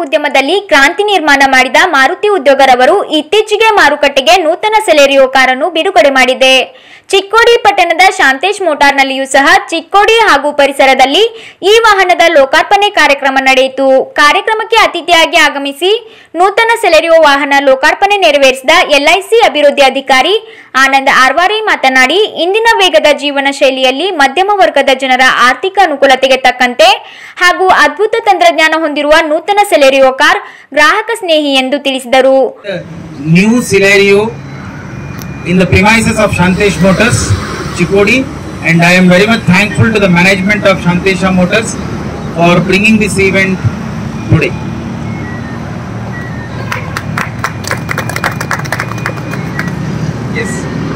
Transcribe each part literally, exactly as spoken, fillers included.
ಉದ್ಯಮದಲ್ಲಿ ಕ್ರಾಂತಿ ನಿರ್ಮಾಣ ಮಾಡಿದ ಮಾರುತಿ ಉದ್ಯೋಗರವರು ಇತ್ತೀಚೆಗೆ ಮಾರುಕಟ್ಟೆಗೆ ನೂತನ ಸೆಲೆರಿಯೋ ಕಾರನ್ನು ಬಿಡುಗಡೆ ಮಾಡಿದೆ. ಚಿಕ್ಕೋಡಿ ಪಟ್ಟಣದ ಶಾಂತೇಶ್ ಮೋಟಾರ್ನಲ್ಲಿಯೂ ಸಹ ಚಿಕ್ಕೋಡಿ ಹಾಗೂ ಪರಿಸರದಲ್ಲಿ ಈ ವಾಹನದ ಲೋಕಾರ್ಪಣೆ ಕಾರ್ಯಕ್ರಮ ನಡೆಯಿತು. ಕಾರ್ಯಕ್ರಮಕ್ಕೆ ಅತಿಥಿಯಾಗಿ ಆಗಮಿಸಿ ನೂತನ ಸೆಲೆರಿಯೋ ವಾಹನ ಲೋಕಾರ್ಪಣೆ ನೆರವೇರಿಸಿದ ಎಲ್ಐಸಿ ಅಭಿವೃದ್ಧಿ ಅಧಿಕಾರಿ ಆನಂದ್ ಆರ್ವಾರಿ ಮಾತನಾಡಿ, ಇಂದಿನ ವೇಗದ ಜೀವನ ಶೈಲಿಯಲ್ಲಿ ಮಧ್ಯಮ ವರ್ಗದ ಜನರ ಆರ್ಥಿಕ ಅನುಕೂಲತೆಗೆ ತಕ್ಕಂತೆ ಹಾಗೂ ಅದ್ಭುತ ತಂತ್ರಜ್ಞಾನ ಹೊಂದಿರುವ ನೂತನ ಸೆಲೆರಿಯೋ ಕಾರ್ ಗ್ರಾಹಕ ಸ್ನೇಹಿ ಎಂದು ತಿಳಿಸಿದರು. New Celerio in the premises of Shantesh Motors, Chikkodi, and I am very much thankful to the management of Shantesha Motors for bringing this event today. Yes,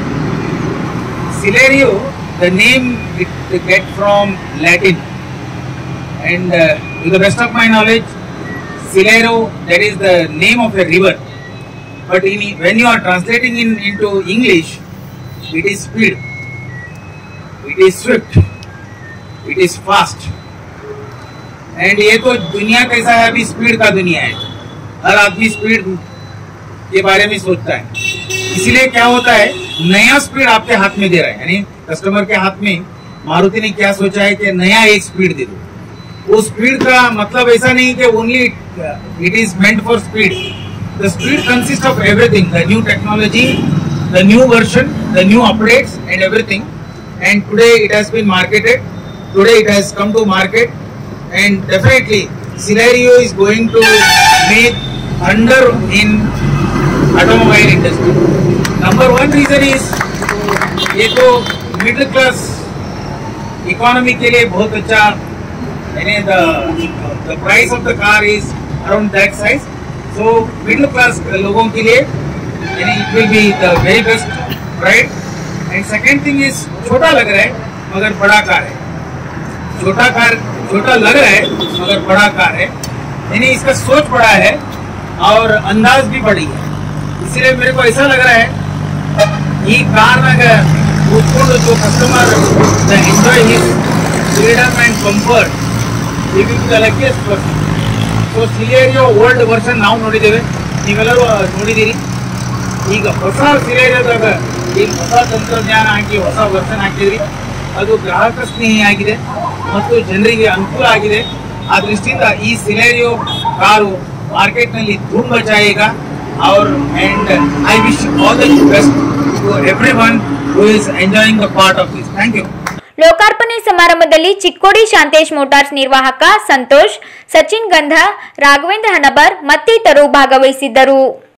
Celerio, the name it, it get from Latin, and uh, to the best of my knowledge, Celero, that is the name of a river. But in, when you are translating in into English, it is speed, it is swift, it is fast. And ये तो दुनिया कैसा है, अभी speed का दुनिया है, हर आदमी स्पीड के बारे में सोचता है. इसीलिए क्या होता है, नया स्पीड आपके हाथ में दे रहा है, यानी कस्टमर के हाथ में मारुति ने क्या सोचा है कि नया एक स्पीड दे दो. वो स्पीड का मतलब ऐसा नहीं कि only it is meant for speed. The speed consists of everything, the new technology, the new version, the new updates and everything. And today it has been marketed, today it has come to market, and definitely Celerio is going to make wonder in automobile industry. Number one reason is ये तो middle class economy के लिए बहुत अच्छा, यानी the the price of the car is around that size. So middle class लोगों के लिए यानी it will be the very best, right? And second thing is छोटा लग रहा है मगर बड़ा कार है. छोटा कार छोटा लग रहा है मगर बड़ा कार है, यानी इसका सोच बड़ा है और अंदाज भी बड़ी है. इसलिए मेरे को ऐसा लग रहा है ये कार में ಕೂತ್ಕೊಂಡು जो customer the enjoy his freedom and comfort, he will be the luckiest person. So Celerio old version ನಾವು ನೋಡಿದ್ದೇವೆ, ನೀವೆಲ್ಲರೂ ನೋಡಿದ್ದೀರಿ. ಈಗ ಹೊಸ ಸಿಲೆರಿಯೋದಾಗ ಈಗ ಹೊಸ ತಂತ್ರಜ್ಞಾನ ಹಾಕಿ ಹೊಸ ವರ್ಷನ್ ಹಾಕಿದ್ರಿ, ಅದು ಗ್ರಾಹಕ ಸ್ನೇಹಿ ಆಗಿದೆ ಮತ್ತು ಜನರಿಗೆ ಅನುಕೂಲ ಆಗಿದೆ. ಆ ದೃಷ್ಟಿಯಿಂದ ಈ ಸಿಲೆರಿಯೋ ಕಾರು ಮಾರ್ಕೆಟ್ನಲ್ಲಿ ಧೂಮ್ ಮಚಾಯೇಗಾ. और and I wish all the best to everyone who is enjoying the part of this. Thank you. ಲೋಕಾರ್ಪಣೆ ಸಮಾರಂಭದಲ್ಲಿ ಚಿಕ್ಕೋಡಿ ಶಾಂತೇಶ್ ಮೋಟಾರ್ಸ್ ನಿರ್ವಾಹಕ ಸಂತೋಷ್, ಸಚಿನ್ ಗಂಧ, ರಾಘವೇಂದ್ರ ಹನಬರ್ ಮತ್ತಿತರರು ಭಾಗವಹಿಸಿದ್ದರು.